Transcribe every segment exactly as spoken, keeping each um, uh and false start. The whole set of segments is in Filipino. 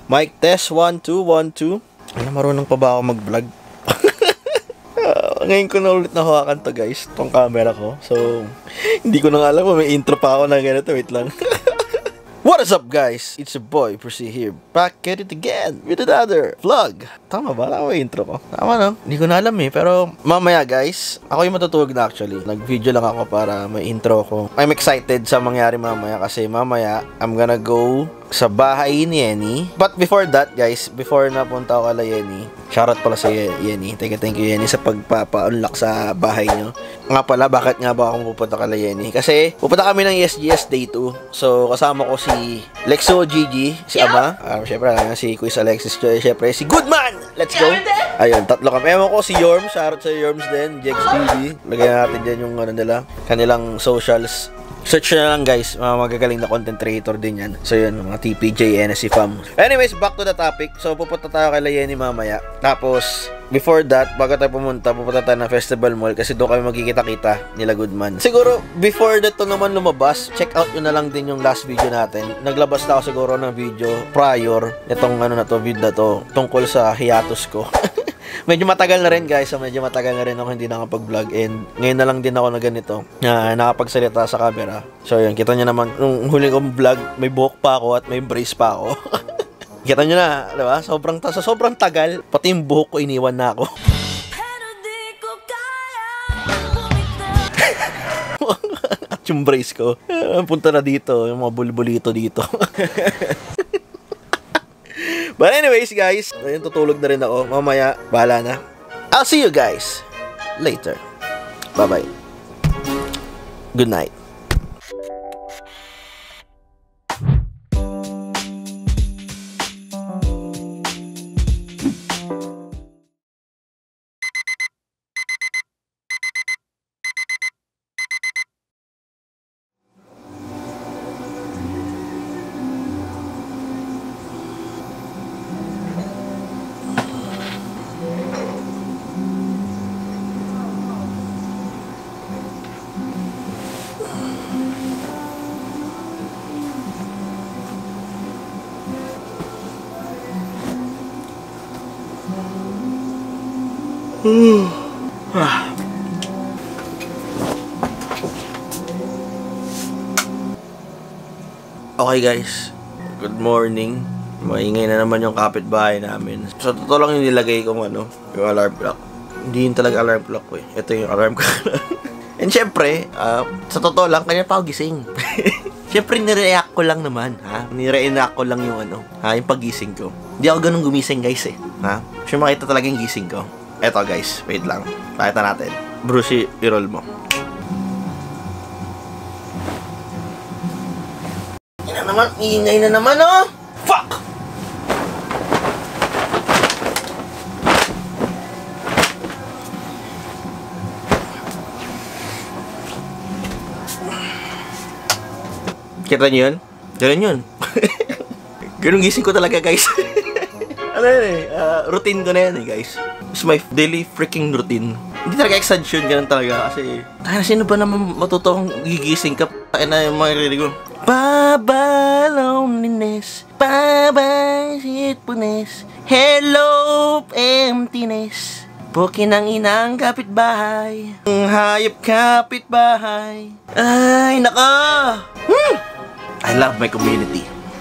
Mic test, one, two, one, two. Ano, marunong pa ba ako mag-vlog? Ngayon ko na ulit nahawakan to guys, tong camera ko. So, hindi ko na nga alam kung may intro pa ako na ganito. Wait lang. What is up guys? It's your boy, Percy here. Back at it again with another vlog. Tama ba? Tama yung intro ko? Tama no? Hindi ko na alam eh. Pero mamaya guys, ako yung matutulog na actually. Nag-video lang ako para may intro ko. I'm excited sa mangyari mamaya kasi mamaya I'm gonna go sa bahay ni Yenny. But before that guys, before na punta ako kala Yenny, shoutout pala sa Yenny. Thank you, thank you Yenny sa pagpapa-unlock sa bahay nyo. Nga pala, bakit nga ba ako pupunta kala Yenny? Kasi pupunta kami ng E S G S Day two. So kasama ko si Lexo Gigi, si Ama. Um, syempre si Quiz Alexis, syempre si Goodman. Let's go. Ayun, tatlo kami. Ewan ko si Yorms, shoutout sa Yorms din, Jex T V. Lagyan natin dyan yung ano nila, kanilang socials. Search na lang guys, mga magagaling na content creator din yan. So yun, mga T P J, N S C fam. Anyways, back to the topic. So pupunta tayo kay Yenny mamaya. Tapos, before that, bago tayo pumunta, pupunta tayo ng Festival Mall kasi doon kami magkikita-kita nila Goodman. Siguro, before that to naman lumabas, check out yun na lang din yung last video natin. Naglabas na ako siguro ng video prior itong ano na to, video na to, tungkol sa hiatus ko. Medyo matagal na rin guys, so medyo matagal na rin ako hindi nakapag-vlog and ngayon na lang din ako na ganito na nakapagsalita sa camera. So yun, kita nyo naman, nung huli kong vlog, may buhok pa ako at may brace pa ako. Kita nyo na, diba? Sobrang, sa sobrang tagal, pati yung buhok ko iniwan na ako. At yung brace ko, punta na dito, yung mga bulbulito dito. But anyways guys, ayun, tutulog na rin ako. Mamaya, bahala na. I'll see you guys later. Bye bye. Good night. Okay guys, good morning. Maingay na naman yung kapitbahay namin. So totoo lang yung nilagay kong ano, yung alarm clock. Hindi yun talaga alarm clock ko eh. Ito yung alarm clock. And syempre, uh, sa totoo lang, kanya pa ako gising. Syempre nireact ko lang naman, ha? Nireact ko lang yung ano, ha? Yung pagising ko. Hindi ako ganun gumising guys eh, ha? Kasi makita talaga yung gising ko. Eto guys, wait lang. Pakita natin. Brucey, i-roll mo. Yan na naman, iingay na naman oh! Fuck! Kita nyo yun? Ganun yun. Ganun gising ko talaga guys. Ano yun eh, uh, routine ko na yan eh guys. It's my daily freaking routine. Hindi talaga exaggeration, ganun talaga kasi tayo na sino ba naman matutong gigising ka? Tayo na yung mga rinig ko. Bye-bye loneliness, bye-bye sitpuness, hello emptiness, bukin ang inang kapitbahay, ang hayop kapitbahay. Ay naka! Hmm! I love my community.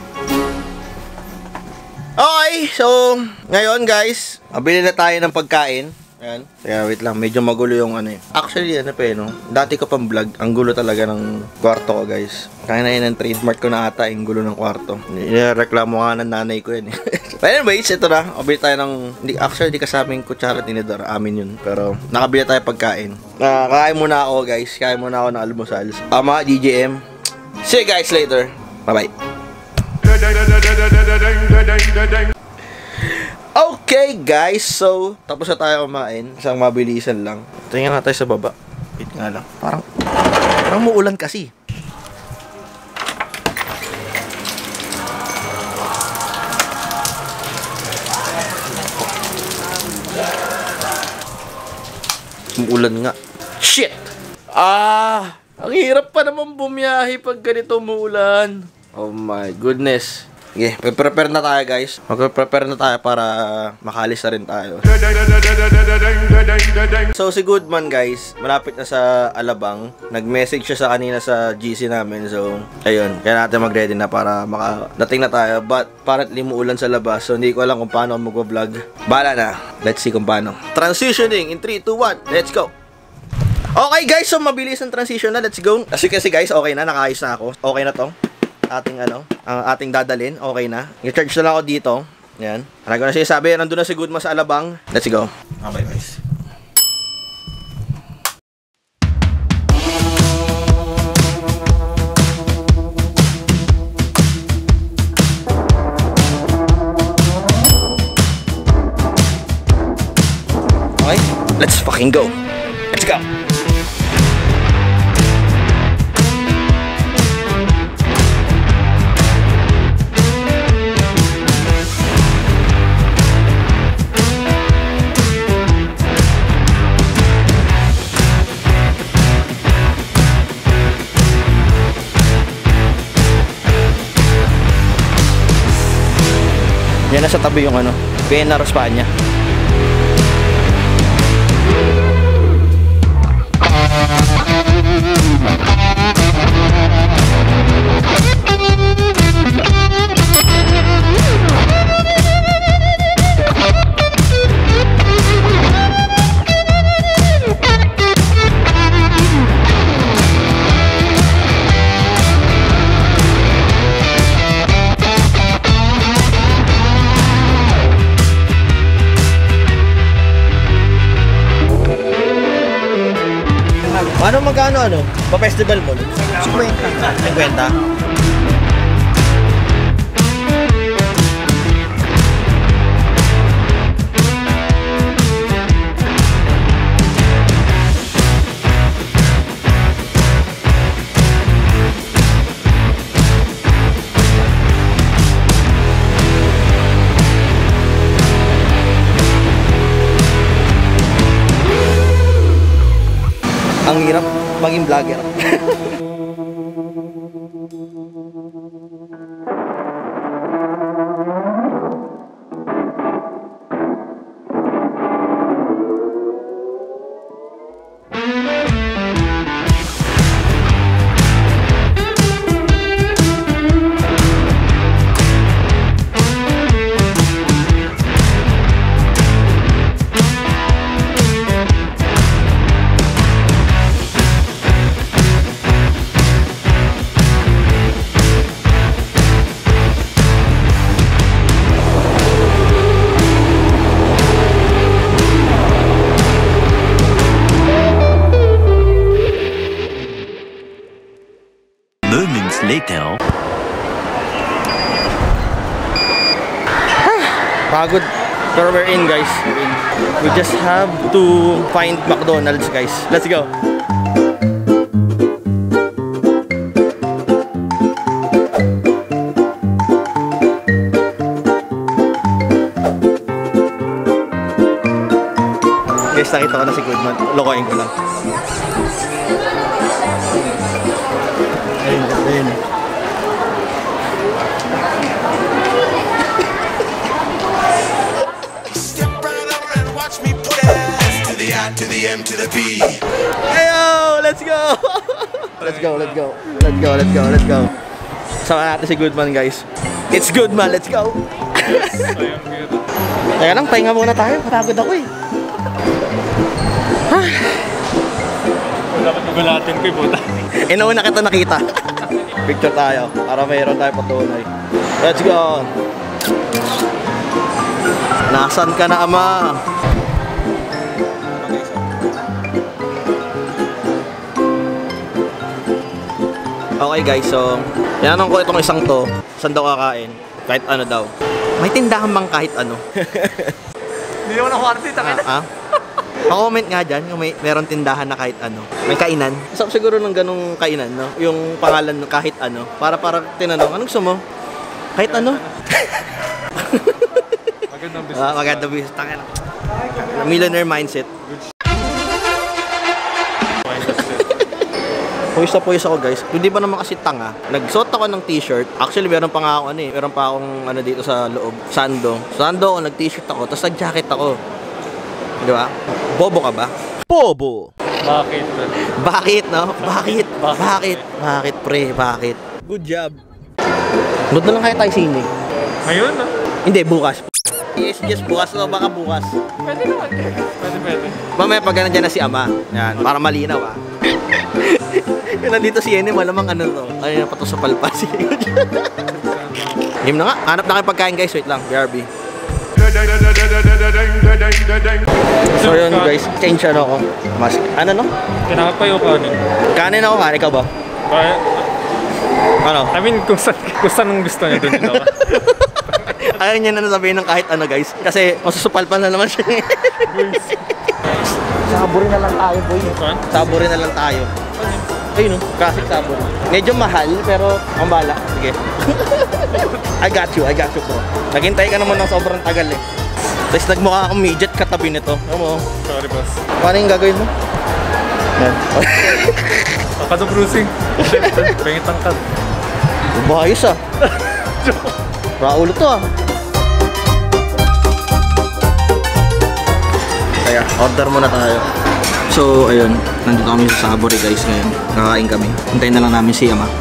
Okay, so ngayon guys, mabili na tayo ng pagkain. Ayan. Kaya wait lang, medyo magulo yung ano eh. Actually, ano pa eh, no? Dati ko pang vlog, ang gulo talaga ng kwarto ko guys. Kaya na yun ang trademark ko na ata, yung gulo ng kwarto. Nireklamo nga ng nanay ko yun eh. But anyways, ito na, mabili tayo ng, hindi, actually, di kasama yung kutsara tinidor, amin yun. Pero, nakabili tayo pagkain. Uh, kakain muna ako guys, kakain muna ako ng almusal. Ama, G J M. See you guys later. Bye-bye. Okay guys, so tapos na tayo kumain. Isang mabilisan lang. Tingnan nga tayo sa baba. Wait nga lang. Parang parang muulan kasi. Umuulan nga. Shit! Ah! Ang hirap pa naman bumiyahe pag ganito umuulan. Oh my goodness. Okay, prepare na tayo guys. Mag-prepare na tayo para makalis na rin tayo. So si Goodman guys, malapit na sa Alabang. Nag-message siya sa kanina sa G C namin. So, ayun, kaya natin mag-ready na para makadating na tayo. But, apparently muulan sa labas. So, hindi ko alam kung paano ako mag-vlog. Bahala na. Let's see kung paano. Transitioning in three, two, one. Let's go! Okay guys, so mabilis ang transition na. Let's go. Kasi kasi guys, okay na. Nakaayos na ako. Okay na to. Ating ano, ang ating dadalin. Okay na. I-charge na lang ako dito. Yan. Ano ko na siya sabi. Nandun na si Goodman sa Alabang. Let's go. Okay guys. Okay. Let's fucking go. Let's go. Yan na sa tabi yung ano, Pena Rospanya. Ano magkano ano? Pa-festival mo? fifty. fifty? Ang hirap maging vlogger. Later. Pagod. Pero we're in guys. We're in. We just have to find McDonald's guys. Let's go. Guys, nakita ko na si Goodman. Lokohin ko lang. Ayun, ayun. To the M to the B. Heyo, let's go. Let's go, let's go. Let's go, let's go, let's go. Sama natin si Goodman, guys. It's Goodman, let's go. Teka lang, pahinga muna tayo. Matagod ako eh. Dapat magulatin ko yung buta. Inauna kita nakita. Picture tayo para mayroon tayo patunay. Let's go. Nasaan ka na, ama? Okay guys, so tinanong ko itong isang to, saan daw kakain? Kahit ano daw. May tindahan bang kahit ano? Hindi naman ako artist, ah, ah? Pa-comment nga dyan, yung may meron tindahan na kahit ano. May kainan. Masarap siguro ng ganong kainan, no? Yung pangalan no, kahit ano. Para para tinanong, anong gusto mo? Kahit ano? Magandang business. Ah, magandang business. Tangin lang. Millionaire mindset. Puyos na puyos ako guys. Hindi ba naman kasi tanga. Nagsuot ako ng t-shirt. Actually, meron pa nga ako ano eh. Meron pa akong ano dito sa loob. Sando. Sando ako, nag-t-shirt ako. Tapos nag-jacket ako. Di ba? Bobo ka ba? Bobo! Bakit? Bakit, no? Bakit? Bakit? Bakit, pre? Bakit? Good job. Good na lang kaya tayo sine. Ngayon, no? Hindi, bukas. Yes, yes, bukas o baka bukas. Pwede naman. Pwede, pwede. Mamaya pag nandiyan na si Ama. Yan, para malinaw ah. Yung nandito si Ene, malamang ano to. Ayun na pa to sa palpas. Game na nga. Hanap na kayo pagkain guys. Wait lang. B R B. So yun guys. Change ano ako. Mask. Ano no? Kinakapayo kanin. Kanin ako kanin. Ikaw ba? Kaya, Ano? I mean, kung saan, kung saan ang gusto niya, doon ako. Ayaw niya na nasabihin ng kahit ano guys. Kasi masusupal pa na naman siya. Saburi na lang tayo boy. Saan? Saburi na lang tayo. Ayun, classic saburi. Medyo mahal pero ang bala. Sige. I got you, I got you bro. Naghintay ka naman ng sobrang tagal eh. Tapos nagmukha akong midget katabi nito. Ano mo? Sorry, boss. Paano yung gagawin mo? Yan. Akado bruising. Siyempre, pengit ang kad. Bayos ah. Raulo to ah. Kaya, order muna tayo. So, ayun. Nandito kami sa Saburi guys ngayon. Kakain kami. Hintayin na lang namin si Ama.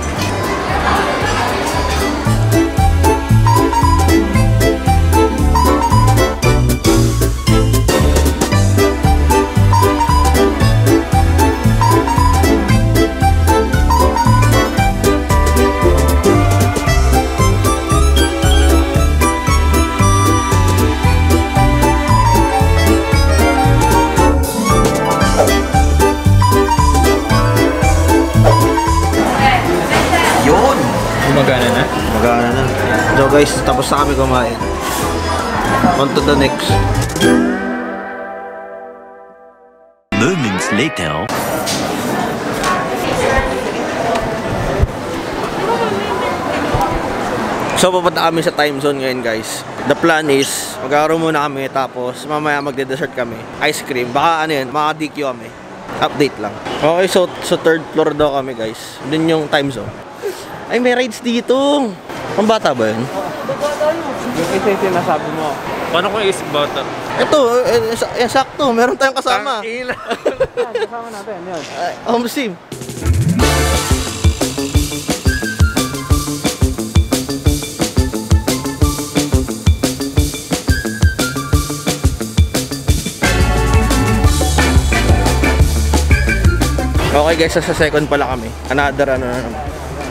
Gumagana na? Magana na. So guys, tapos na kami kumain. On to the next. Moments later. So papunta kami sa time zone ngayon guys. The plan is, mag-aaral muna kami tapos mamaya magde-dessert kami. Ice cream. Baka ano yun, maka-D Q kami. Update lang. Okay, so, so third floor daw kami guys. Dun yung time zone. Ay, may rides dito. Ang bata ba yun? Yung isa yung sinasabi mo. Paano kung isip bata? Ito, eh, eh, sakto. Meron tayong kasama. Tangina. Kasama natin, yun. Ay, home sim. Okay guys, sa second pala kami. Another ano na naman.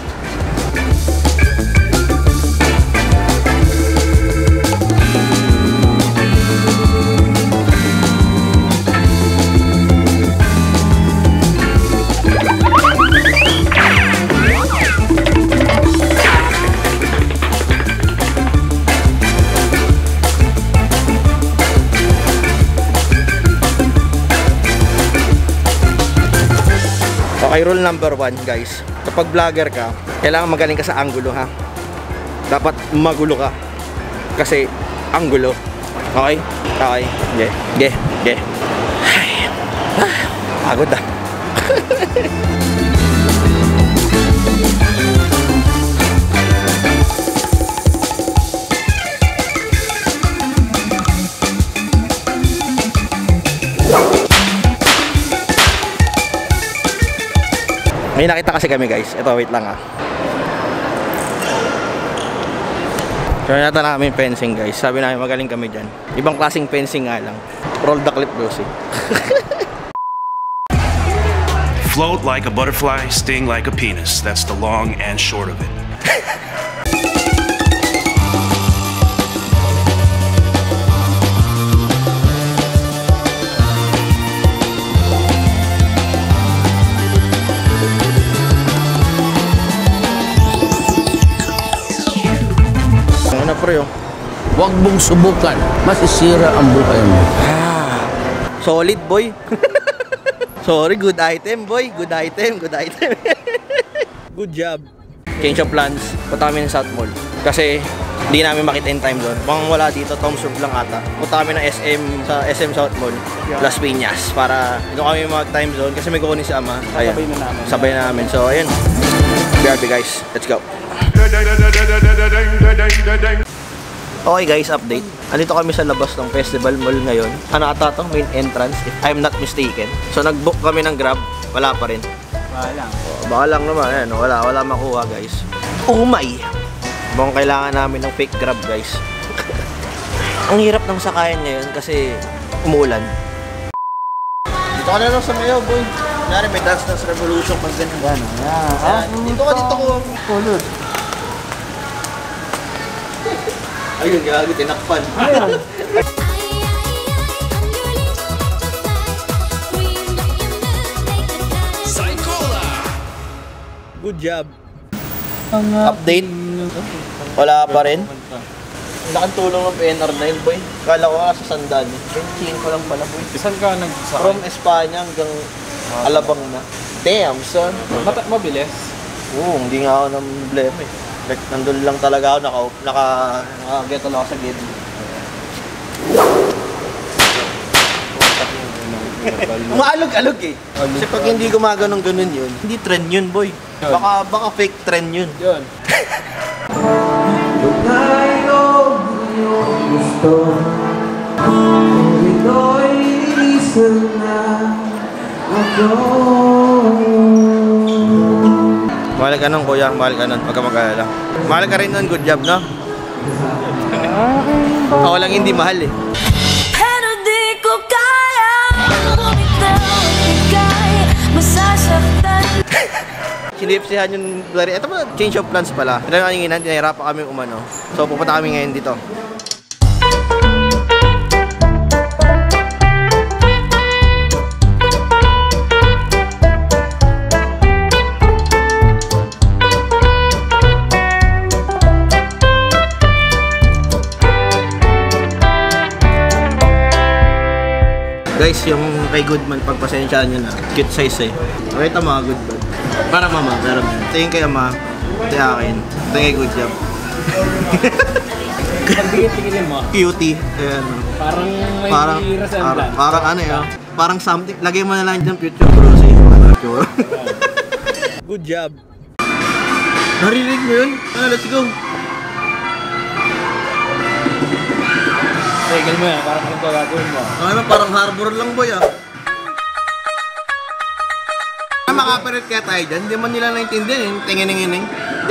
Okay, rule number one guys. Kapag vlogger ka, kailangan magaling ka sa angulo ha. Dapat magulo ka. Kasi, angulo. Okay? Okay. Ge. Ge. Ge. Ay. Ah, pagod ah. May nakita kasi kami guys. Ito, wait lang ah. So, nata namin fencing guys. Sabi namin magaling kami dyan. Ibang klaseng fencing nga lang. Roll the clip, Lucy. Float like a butterfly, sting like a penis. That's the long and short of it. Ano pre oh? Huwag mong subukan. Masisira ang buhay mo. Ah, solid boy. Sorry, good item boy. Good item, good item. Good job. Change of plans. Punta kami ng South Mall. Kasi Hindi namin makita yung time zone. Bang wala dito, Tom's River lang ata. Punta kami ng S M sa S M South Mall, Las Piñas, para doon kami mag-time zone kasi may kukunin si Ama. Ayan. Sabay na namin. Sabay na namin. So, ayun. B R B guys. Let's go. Okay guys, update. Andito kami sa labas ng Festival Mall ngayon. Ano ata to? Main entrance, if I'm not mistaken. So, nag-book kami ng Grab. Wala pa rin. Baka lang. Oh, baka lang naman. Ayan, wala. Wala makuha guys. Oh my! Bang kailangan namin ng fake Grab guys. Ang hirap ng sakayan ngayon kasi umuulan. Dito ka na lang sa mayo boy. Kunyari may Dance Dance Revolution pag ganun. Yan, yan. Ah, dito ka, dito ko. Kulot. Ayun, gago, tinakpan. Ayun. Good job. Update. Wala pa rin. Laking tulong ng P N R nine boy. Kala ko nga sa Sandan. twenty ko lang pala boy. Saan ka nagsakay? From Espanya hanggang Alabang na. Damn son. Ba't mabilis? Oo, hindi nga ako ng problema eh. Like, nandun lang talaga ako, naka, naka, naka-get lang ako sa gate. Maalog-alog eh. Kasi pag hindi gumagano'ng ganun yun, hindi trend yun boy. Baka, baka fake trend yun. Yun. Mahal ka nun kuya, mahal ka nun, pagka mag-alala. Mahal ka rin nun, good job no? Ako lang hindi mahal eh. Pero di ko kaya bumitaw, ikay masasaktan. Sinipsihan yung blurry. Ito ba, change of plans pala. Ito yung kaninginan, tinahirapan kami umano. So pupunta kami ngayon dito. Guys, yung kay Goodman, pagpasensyaan nyo na. Cute size eh. Pakita mga Goodman. Para mama, pero ito yung kay Ama. Ito yung akin. Ito yung kay Good Job. Pagtigil-tigilin mo. Cutie. Ayan. Parang may parang, resemblance. parang, parang ano yun. Parang something. Lagay mo na lang dyan future bro. Good job. Narinig mo yun? Ah, let's go. Tigil mo yan, parang anong gagawin mo. Ano, parang harbor lang boy ah. Ah, makaparit kaya tayo dyan. Hindi man nila naintindihan yung tingin-tingin.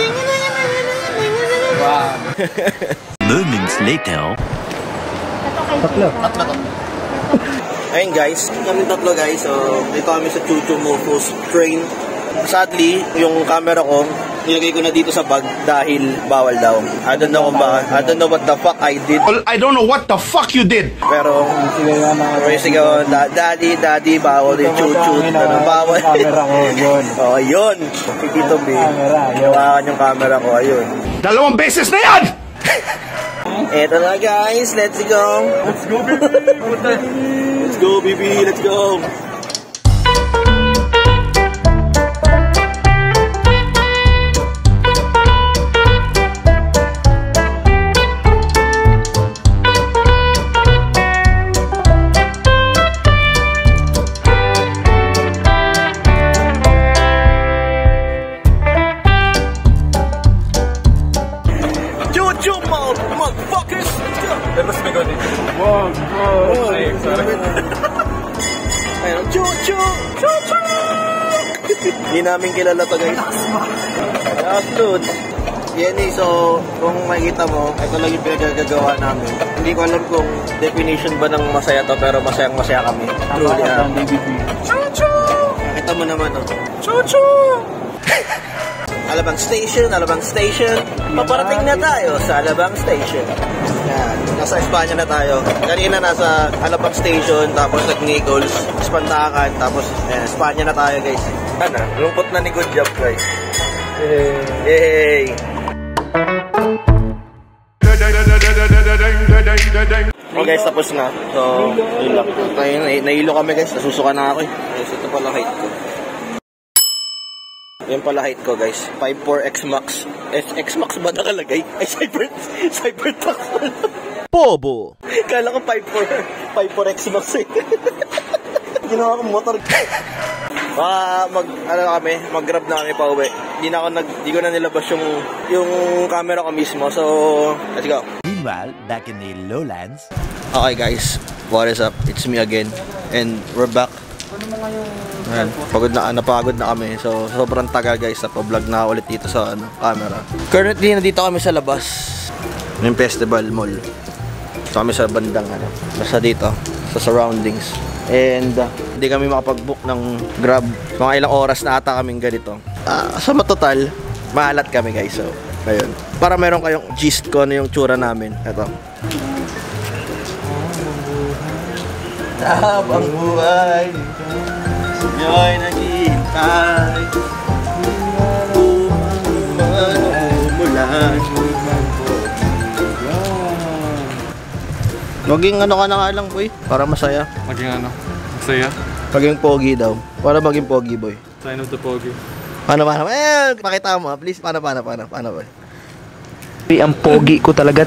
Wow. Moments later. Tatlo. Tatlo to. Ayun guys, kami tatlo guys. So, dito kami sa Chuchu Mofos train. Sadly, yung camera ko, nilagay ko na dito sa bag dahil bawal daw. I don't know kung ba, I don't know what the fuck I did. I don't know what the fuck you did. Pero, may sigaw, daddy, daddy, bawal yung chuchu. Ano, bawal. Camera ko, yun. Oh, ayun. Si Tito B. Hawakan yung camera ko, ayun. Dalawang beses na yan! Eto na guys, let's go. Let's go, baby. Let's go, baby. Let's go. Ayun, chuchu! Chuchu! Hindi namin kilala to guys. Yes, dude. Yan eh, so kung makikita mo, ito lang yung pinagagawa namin. Hindi ko alam kung definition ba ng masaya to, pero masayang masaya kami. Truly ah. Chuchu! Nakita mo naman oh. Chuchu! Alabang Station, Alabang Station. Paparating na tayo sa Alabang Station. Yan, nasa Espanya na tayo. Kanina nasa Alabang Station, tapos nag-Nichols, Espantakan, tapos eh, Espanya na tayo guys. Ano, lungkot na ni Good Job guys. Yay! Okay guys, tapos na. So, yun lang. Nahilo kami guys, nasusuka na ako eh. Guys, ito pala height ko. Yan pala height ko, guys. five four X Max. S X Max ba nakalagay? Ay, Cyber... Cyber Tax. Pobo! Kala ko five four. five four X Max eh. Ginawa ko motor. Ah, mag... Ano na kami? Mag-grab na kami pa uwi. Hindi na ako nag... Hindi ko na nilabas yung... Yung camera ko mismo. So, let's go. Meanwhile, back in the lowlands. Okay, guys. What is up? It's me again. And we're back. Ayan, pagod na, napagod na kami. So, sobrang tagal guys, napablog na ulit dito sa ano, camera. Currently, nandito kami sa labas. Yung festival mall. So, kami sa bandang ano, basta dito, sa surroundings. And, uh, hindi kami makapag-book ng Grab. Mga ilang oras na ata kaming ganito. Uh, sa matotal, maalat kami guys. So, ayun. Para meron kayong gist ko ano yung tsura namin. Ito. Habang buhay sa'yo'y naghihintay umulan. Maging ano ka na nga lang boy, para masaya. Maging ano? Masaya? Maging pogi daw, para maging pogi boy. Sign of the pogi. Paano paano? Eh, pakita mo please. Paano paano paano paano boy? Ang pogi ko talaga.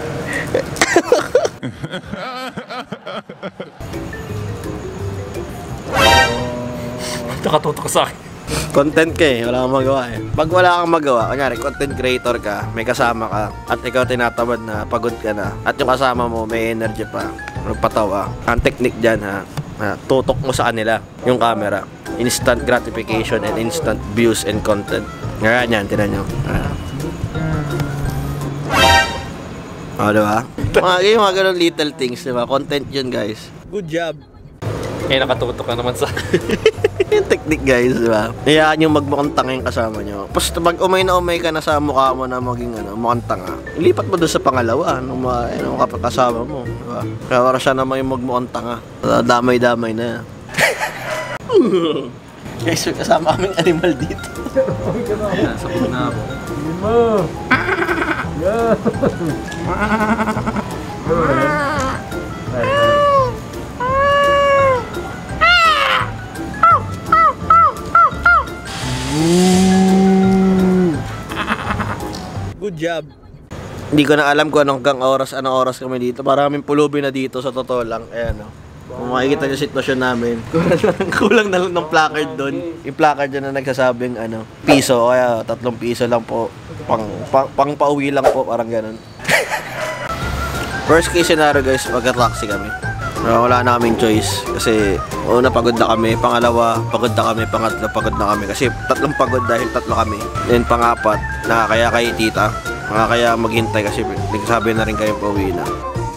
Nakatutok ka sa akin. Content ka eh, wala kang magawa eh. Pag wala kang magawa, kunyari content creator ka, may kasama ka, at ikaw tinatamad na, pagod ka na, at yung kasama mo may energy pa, magpatawa. Ang technique dyan ha, ha, tutok mo sa kanila yung camera. Instant gratification and instant views and content. Ngayon yan, tinan nyo. Ah. O, diba? Mga, yung mga ganun little things, diba? Content yun guys. Good job. Eh, nakatutok ka naman sa Yung technique guys, diba? Hayaan yung magmukhang tanga yung kasama nyo. Basta pag umay na umay ka na sa mukha mo na maging ano, mukhang tanga, ilipat mo doon sa pangalawa nung mga ano, kasama mo, diba? Kaya para siya naman yung magmukhang tanga. Damay-damay na. Guys, may kasama kaming animal dito. Nasa na ako. Good job. Hindi ko na alam kung anong gang oras, anong oras kami dito. Maraming pulubi na dito sa totoo lang. Ayan o. Kung makikita yung sitwasyon namin, kulang na lang ng placard doon. Yung placard dyan na nagsasabing ano, piso, kaya tatlong piso lang po. Pang, pang, pang pauwi lang po, parang ganun. Worst case scenario guys, magka-taxi kami. Wala na kaming choice kasi una pagod na kami, pangalawa pagod na kami, pangatlo pagod na kami kasi tatlong pagod dahil tatlo kami. Then pangapat, nakakaya kay tita, nakakaya maghintay kasi nagsabi na rin kayo pauwi na.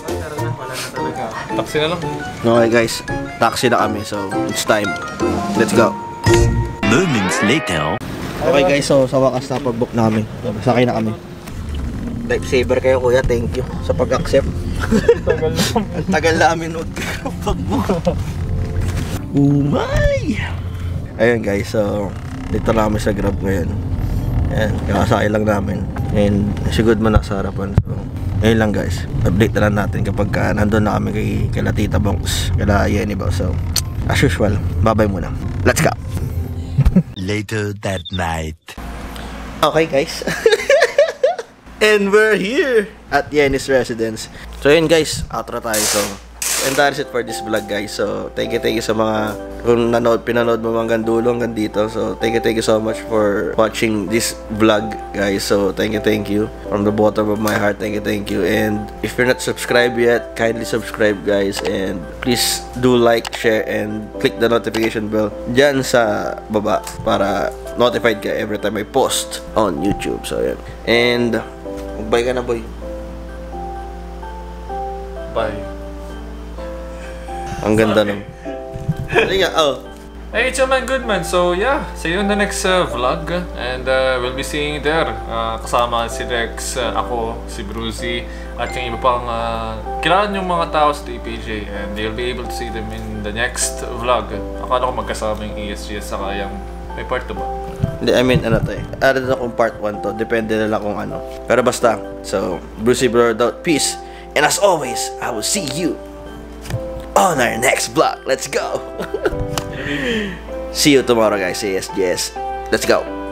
Taxi na lang. Okay guys, taxi na kami so it's time. Let's go. Moments later. Okay guys, so sa wakas na pag-book namin. Sakay na kami. Lifesaver kayo kuya, thank you sa pag-accept. Tagal lang. Ang tagal namin mag-pag-book. Umay! Ayun guys, so dito na kami sa Grab ngayon. Ayan, kakasakay lang namin. And sigod mo na sa harapan. So, ayun lang guys, update na lang natin kapag ka nandun na kami kay, kay Tita Bongs, kay Yenny ba. So, as usual, bye-bye muna. Let's go! Later that night. Okay guys. And we're here at Yenny's residence. So yun guys, outro tayo. So, and that is it for this vlog guys. So, thank you, thank you sa mga kung nanood, pinanood mo hanggang dulo hanggang dito. So, thank you, thank you so much for watching this vlog guys. So, thank you, thank you. From the bottom of my heart, thank you, thank you. And if you're not subscribed yet, kindly subscribe guys. And please do like, share, and click the notification bell dyan sa baba para notified ka every time I post on YouTube. So, yun. And bye ka na boy. Bye. Ang ganda nung. Sige, oh. Hey, it's your man Goodman. So yeah, see you in the next uh, vlog. And uh, we'll be seeing you there. Uh, kasama si Rex, uh, ako, si Brucey, at yung iba pang uh, kilala yung mga tao sa T P J. And you'll be able to see them in the next vlog. Akala ko magkasama yung E S G S saka yung may part two ba? Hindi, I mean, ano to eh. Added na kung part one to. Depende na lang kung ano. Pero basta. So, Brucey Blurred out. Peace. And as always, I will see you on our next vlog. Let's go. See you tomorrow guys. Yes, yes. Let's go.